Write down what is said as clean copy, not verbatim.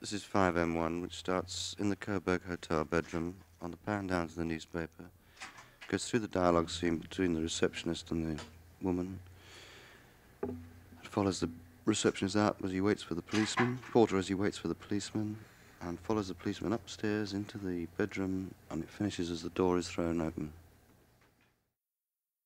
This is 5M1, which starts in the Coburg Hotel bedroom on the pan down to the newspaper. Goes through the dialogue scene between the receptionist and the woman. It follows the receptionist out as he waits for the policeman, Porter as he waits for the policeman, and follows the policeman upstairs into the bedroom, and it finishes as the door is thrown open.